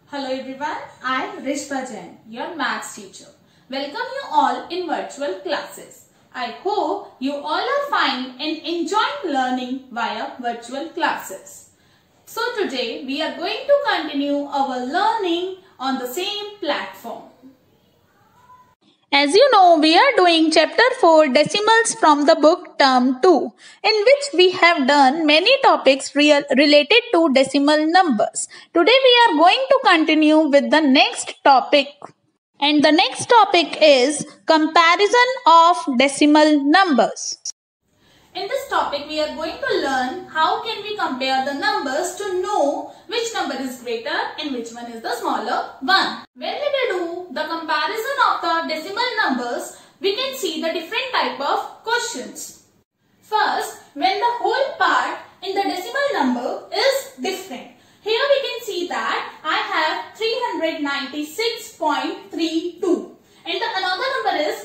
Hello everyone, I am Rishba Jain, your maths teacher. Welcome you all in virtual classes. I hope you all are fine and enjoying learning via virtual classes. So today we are going to continue our learning on the same platform. As you know, we are doing chapter 4 decimals from the book term 2, in which we have done many topics related to decimal numbers. Today we are going to continue with the next topic, and the next topic is comparison of decimal numbers. In this topic, we are going to learn how can we compare the numbers to know which number is greater and which one is the smaller one. When we will do the comparison of the decimal numbers, we can see the different type of questions. First, when the whole part in the decimal number is different. Here we can see that I have 396.32 and another number is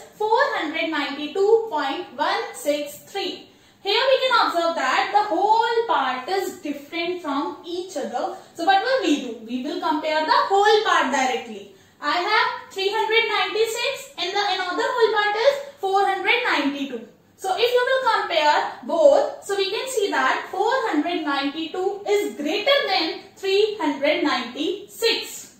492.163. Here we can observe that the whole part is different from each other. So what will we do? We will compare the whole part directly. I have 396 and the another whole part is 492. So if you will compare both, so we can see that 492 is greater than 396.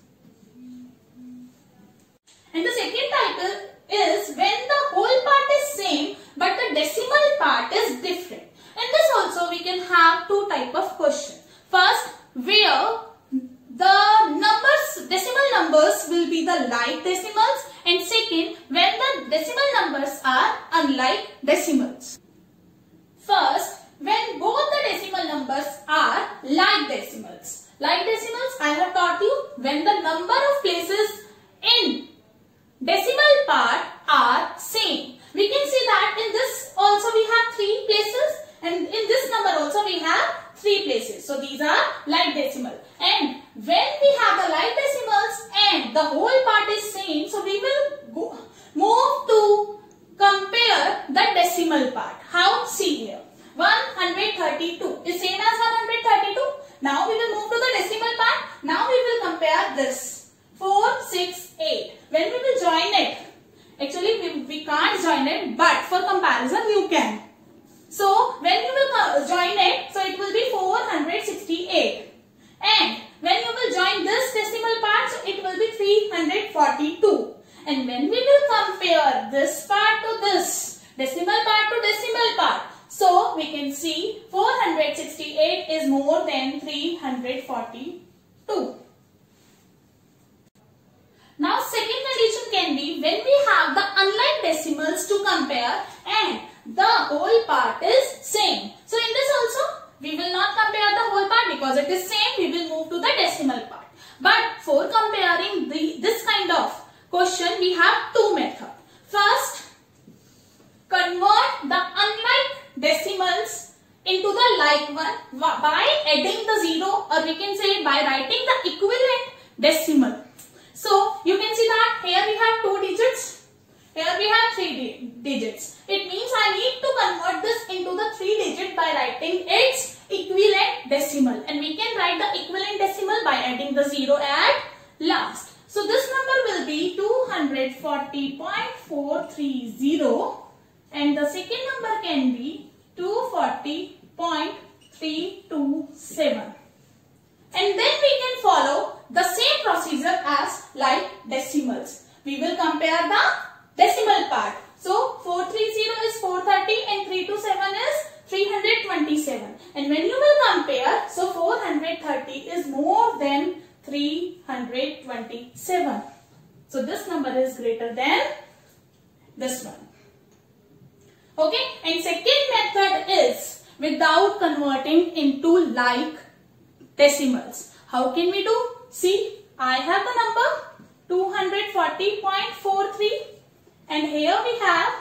And the second type is when the whole part is same but the decimal part is different. In this also we can have two type of question. First, where the decimal numbers will be the like decimals, and second, when the decimal numbers are unlike decimals. First, when both the decimal numbers are like decimals. Like decimals, I have taught you when the number of places in decimal part are same. We can see that in this also we have 3 places and in this number also we have 3 places. So these are like decimal. And when we have the like decimals and the whole part is same, so we will move to compare the decimal part. How? See here. 132 is same as 132. Now we will move to the decimal part. Now we will compare this. 468. When we will join it, actually we can't join it, but for comparison you can. So when you will join it, so it will be 468. And when you will join this decimal part, so it will be 342. And when we will compare this part to this, decimal part to decimal part, so we can see 468 is more than 342. Now second condition can be when we have the unlike decimals to compare and the whole part is same. So in this also we will not compare the whole part because it is same. We will move to the decimal part. But for comparing this kind of question, we have two methods. First, convert the unlike decimals into the like one by adding the 0, or we can say by writing the equivalent decimal. So you can see that here we have 2 digits, here we have 3 digits. It means I need to convert this into the 3 digit by writing its equivalent decimal, and we can write the equivalent decimal by adding the 0 at last. So this number will be 240.430 and the second number can be 240.327. And then we can follow the same procedure as like decimals. We will compare the decimal part. So 430 is 430 and 327 is 327. And when you will compare, so 430 is more than 327. So this number is greater than this one. Okay. And second method is without converting into like decimals. How can we do? See, I have the number 240.43 and here we have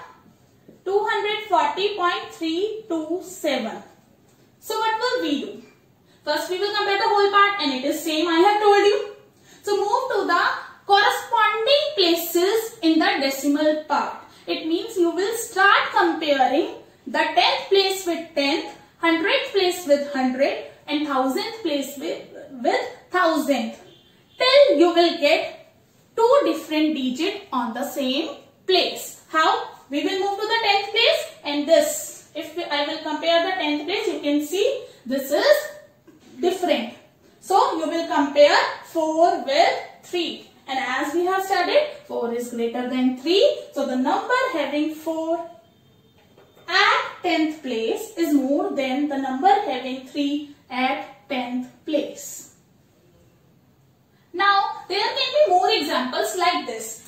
240.327. So what will we do? First we will compare the whole part and it is same, I have told you. So move to the corresponding places in the decimal part. It means you will start comparing the 10th place with 10th, 100th place with 100 and 1000th place with 1000th till still you will get two different digits on the same place. How? We will move to the 10th place, and this, if I will compare the 10th place, you can see this is different. So you will compare 4 with 3. And as we have studied, 4 is greater than 3. So the number having 4 at 10th place is more than the number having 3 at 10th place. Now, there can be more examples like this.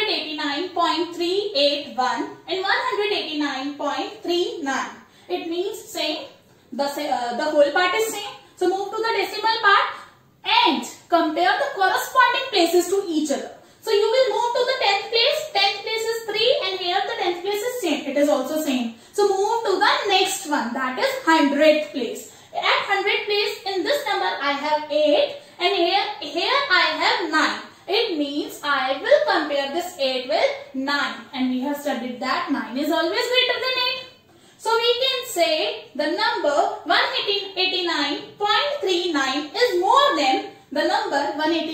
189.381 and 189.39. It means same. The whole part is same. So, move to the decimal part and compare the corresponding places to each other. So, you will move to the 10th place. 10th place is 3 and here the 10th place is same. It is also same. So, move to the next one, that is 100th place. At 100th place, in this number I have 8 and here I have 9. It means I will compare this 8 with 9, and we have studied that 9 is always greater than 8. So we can say the number 189.39 is more than the number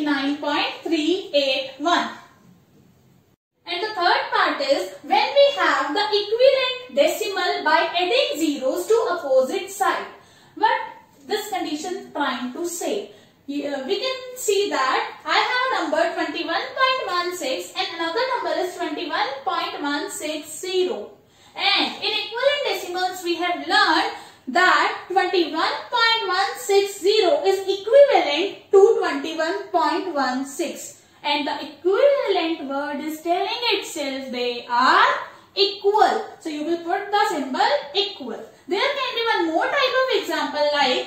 189.381. And the third part is when we have the equivalent decimal by adding zeros to opposite side. What this condition trying to say? We can see that I have a number 21.16 and another number is 21.160. And in equivalent decimals we have learned that 21.160 is equivalent to 21.16. And the equivalent word is telling itself they are equal. So you will put the symbol equal. There can be one more type of example like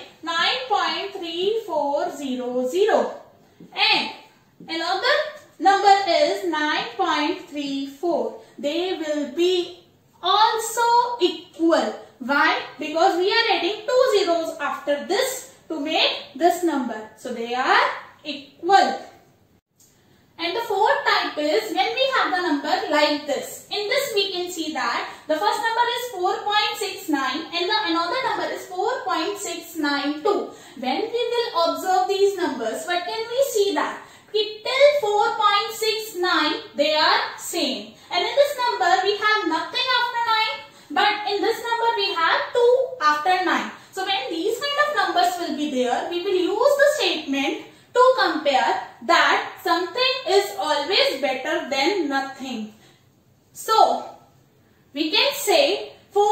9.3400 and another number is 9.34. They will be also equal. Why? Because we are adding 2 zeros after this to make this number. So they are equal. And the fourth type is when we have the number like this. In this we can see that the first number is 4.69 and the another number is 4.692. When we will observe these numbers, what can we see that? Till 4.69 they are same. And in this number we have nothing after 9. But in this number we have 2 after 9. So when these kind of numbers will be there, we will use the statement to compare that something is always better than nothing. So, we can say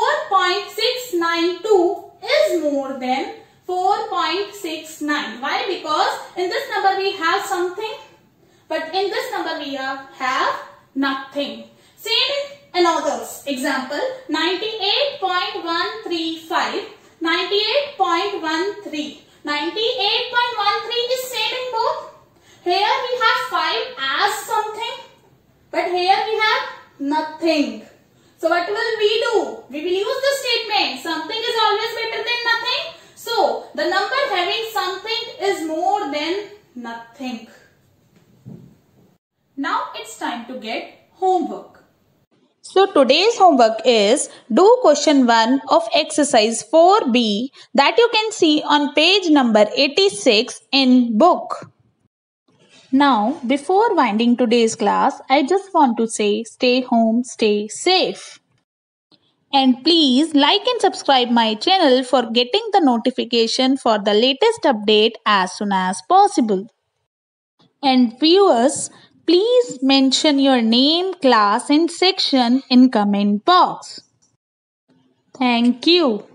4.692 is more than 4.69. Why? Because in this number we have something, but in this number we have nothing. Same in others. Example, 98.135, 98.13. 98.13 is same in both. Here we have 5 as something, but here we have nothing. So what will we do? We will use the statement something is always better than nothing. So the number having something is more than nothing. Now it's time to get homework. So today's homework is do question 1 of exercise 4B that you can see on page number 86 in book. Now, before winding today's class, I just want to say stay home, stay safe. And please like and subscribe my channel for getting the notification for the latest update as soon as possible. And viewers, please mention your name, class and section in comment box. Thank you.